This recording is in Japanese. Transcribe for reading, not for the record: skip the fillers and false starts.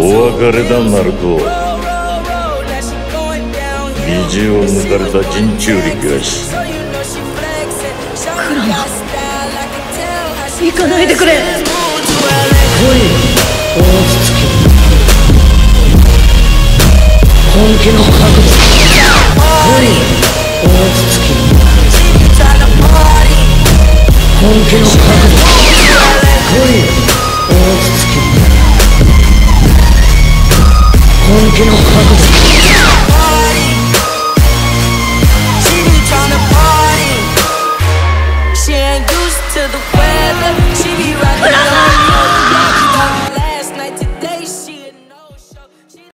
お別れだナルト。虹を抜かれた人中力よし。 クラマ、行かないでくれ。来い、大筒木。本気の覚悟。来い、大筒木。本気の覚悟。